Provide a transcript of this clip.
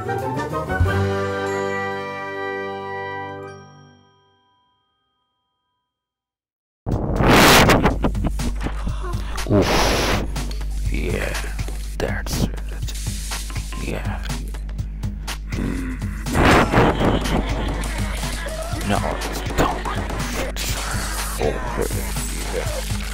Oof. Yeah, that's it. Yeah. Now it's become my fixer. Oh, yeah.